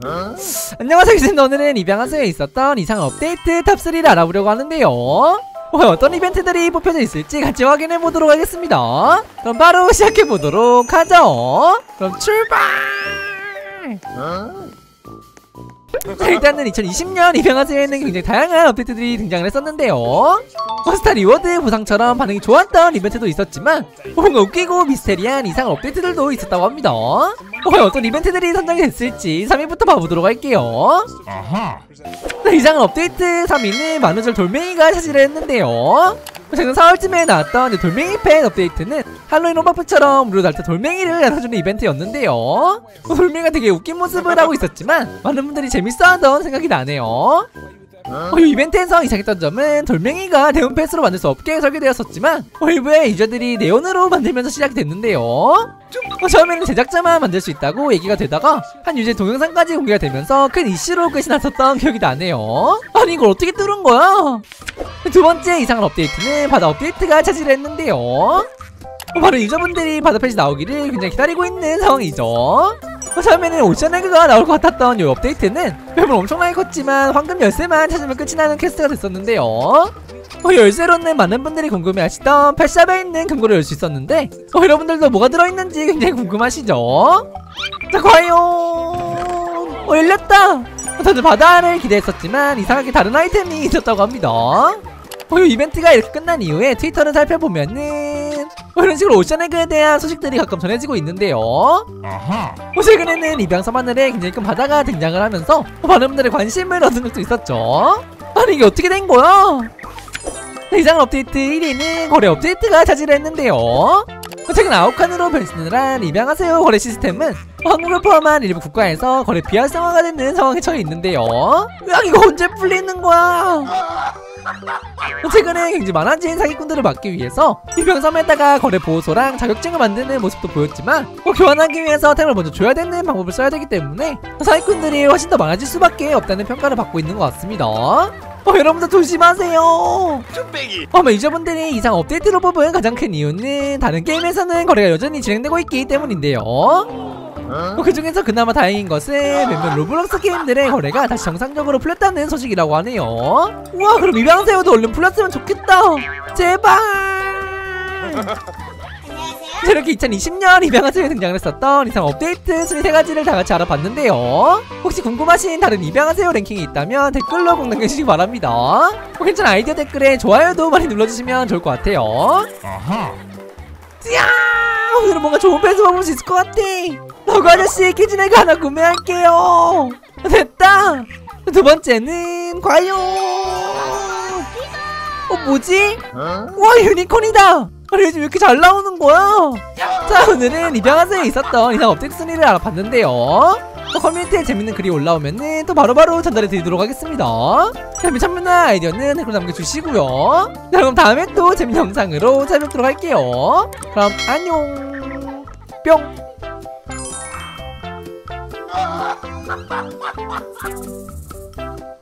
안녕하세요 기자님. 오늘은 입양하세요에 있었던 이상한 업데이트 탑3를 알아보려고 하는데요. 어떤 이벤트들이 뽑혀져 있을지 같이 확인해보도록 하겠습니다. 그럼 바로 시작해보도록 하죠. 그럼 출발! 자, 일단은 2020년 입양하세요에는 굉장히 다양한 업데이트들이 등장을 했었는데요. 스타 리워드 보상처럼 반응이 좋았던 이벤트도 있었지만 뭔가 웃기고 미스테리한 이상한 업데이트들도 있었다고 합니다. 어떤 이벤트들이 선정이 됐을지 3위부터 봐보도록 할게요. 네, 이상한 업데이트 3위는 만우절 돌멩이가 차지를 했는데요. 작년 4월쯤에 나왔던 돌멩이 팬 업데이트는 할로윈 호박풀처럼 무료 달타 돌멩이를 나눠주는 이벤트였는데요. 돌멩이가 되게 웃긴 모습을 하고 있었지만 많은 분들이 재밌어하던 생각이 나네요. 이 이벤트에서 이상했던 점은 돌멩이가 네온 패스로 만들 수 없게 설계되었었지만 일부의 유저들이 네온으로 만들면서 시작이 됐는데요. 처음에는 제작자만 만들 수 있다고 얘기가 되다가 한 유저의 동영상까지 공개가 되면서 큰 이슈로 끝이 났었던 기억이 나네요. 아니 이걸 어떻게 뚫은 거야? 두 번째 이상한 업데이트는 바다 업데이트가 차지를 했는데요. 바로 유저분들이 바다 펫이 나오기를 굉장히 기다리고 있는 상황이죠. 처음에는 오션 에그가 나올 것 같았던 이 업데이트는 맵은 엄청나게 컸지만 황금 열쇠만 찾으면 끝이 나는 퀘스트가 됐었는데요. 열쇠로는 많은 분들이 궁금해하시던 펫샵에 있는 금고를 열 수 있었는데 여러분들도 뭐가 들어있는지 굉장히 궁금하시죠? 자 과연 열렸다! 다들 바다를 기대했었지만 이상하게 다른 아이템이 있었다고 합니다. 이 이벤트가 이렇게 끝난 이후에 트위터를 살펴보면은 이런 식으로 오션에그에 대한 소식들이 가끔 전해지고 있는데요. 최근에는 입양섬 하늘에 굉장히 큰 바다가 등장을 하면서 많은 분들의 관심을 얻은 것도 있었죠. 아니 이게 어떻게 된 거야? 이상한 업데이트 1위는 거래 업데이트가 차지를 했는데요. 최근 아웃칸으로 변신을 한 입양하세요 거래 시스템은 한국을 포함한 일부 국가에서 거래 비활성화가 되는 상황에 처해 있는데요. 이거 언제 풀리는 거야? 최근에 굉장히 많아진 사기꾼들을 막기 위해서 입양섬에다가 거래 보호소랑 자격증을 만드는 모습도 보였지만 교환하기 위해서 템을 먼저 줘야 되는 방법을 써야 되기 때문에 사기꾼들이 훨씬 더 많아질 수밖에 없다는 평가를 받고 있는 것 같습니다. 여러분들 조심하세요. 아마 유저분들이 이상 업데이트로 뽑은 가장 큰 이유는 다른 게임에서는 거래가 여전히 진행되고 있기 때문인데요. 그 중에서 그나마 다행인 것은 몇몇 로블록스 게임들의 거래가 다시 정상적으로 풀렸다는 소식이라고 하네요. 우와 그럼 입양하세요도 얼른 풀렸으면 좋겠다. 제발. 이렇게 2020년 입양하세요에 등장을 했었던 이상 업데이트 순위 3가지를 다같이 알아봤는데요. 혹시 궁금하신 다른 입양하세요 랭킹이 있다면 댓글로 꼭 남겨주시기 바랍니다. 괜찮은 아이디어 댓글에 좋아요도 많이 눌러주시면 좋을 것 같아요. 야 오늘은 뭔가 좋은 패스 먹을 수 있을 것 같아. 너구 아저씨 키즈네그 하나 구매할게요. 됐다. 두 번째는 과연 뭐지? 와 유니콘이다. 요즘 왜 이렇게 잘 나오는 거야? 자 오늘은 입양하세요에 있었던 이상 업데이트 순위를 알아봤는데요. 커뮤니티에 재밌는 글이 올라오면은 또 바로바로 전달해 드리도록 하겠습니다. 참여나 아이디어는 댓글로 남겨주시고요. 자 그럼 다음에 또 재밌는 영상으로 찾아뵙도록 할게요. 그럼 안녕 뿅.